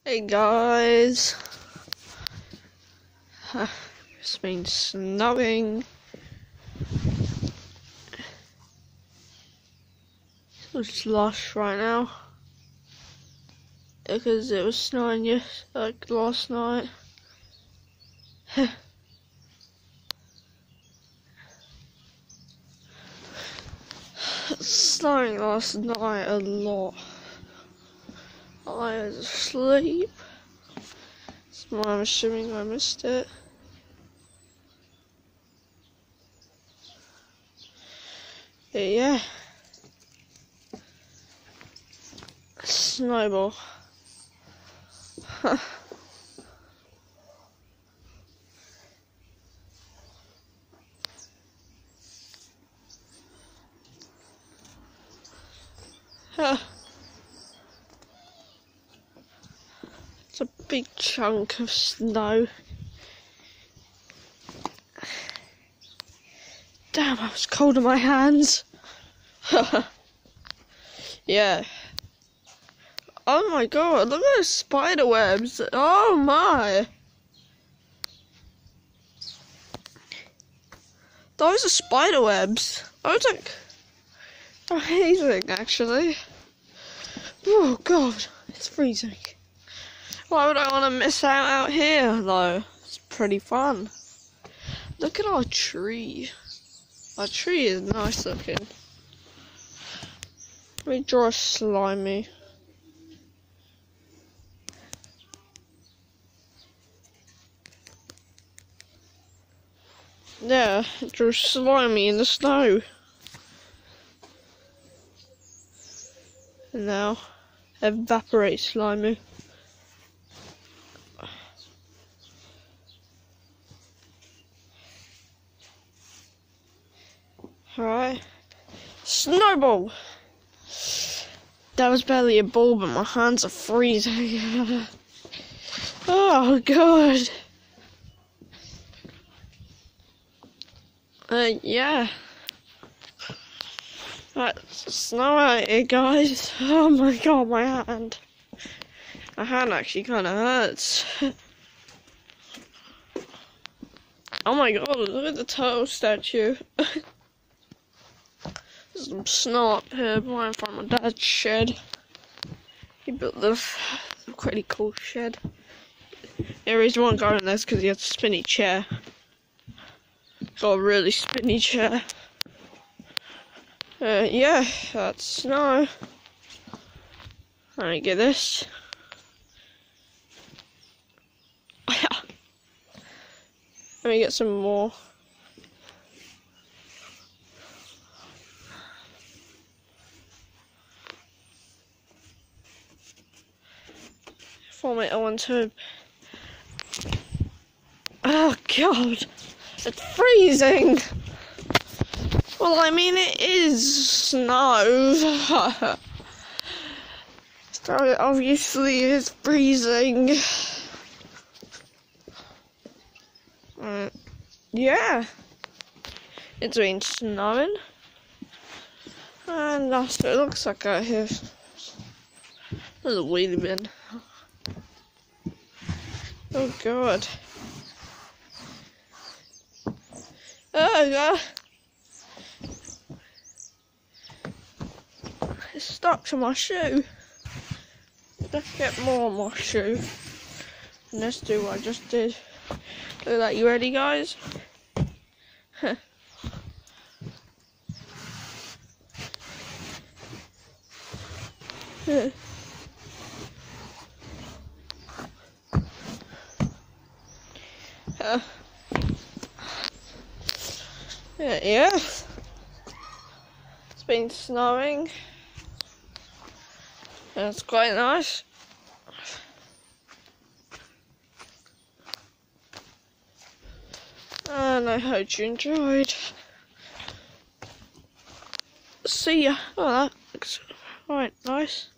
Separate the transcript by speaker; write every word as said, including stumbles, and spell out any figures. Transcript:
Speaker 1: Hey guys, it's been snowing. It's lush right now because it was snowing yes, like last night. It's snowing last night a lot. I was asleep, so I'm assuming I missed it. But yeah, snowball. Huh. Huh. It's a big chunk of snow. Damn, I was cold in my hands. Yeah. Oh my god, look at those spider webs. Oh my. Those are spider webs. Those are amazing, actually. Oh god, it's freezing. Why would I want to miss out out here, though? It's pretty fun. Look at our tree. Our tree is nice looking. Let me draw a slimy. Yeah, drew slimy in the snow. And now, evaporate slimy. Alright. Snowball! That was barely a ball, but my hands are freezing. Oh god. Uh, yeah. Right, snow out here, guys. Oh my god, my hand. My hand actually kind of hurts. Oh my god, look at the turtle statue. There's some snow up here right in front of my dad's shed. He built the pretty cool shed. The reason why I'm going there is because he has a spinny chair. Got a really spinny chair. Uh, yeah, that's snow. Let me get this. Let me get some more. Form it on tube. Oh god, it's freezing. Well, I mean, it is snow. So it obviously is freezing. Uh, yeah, it's been snowing, and that's what it looks like out here. There's a wheelie bin. Oh god. Oh god. It's stuck to my shoe. Let's get more on my shoe. And let's do what I just did. Look at that, you ready guys? Huh. Yeah. Uh, yeah, yeah. It's been snowing. And it's quite nice. And I hope you enjoyed. See ya. Oh, that looks quite nice.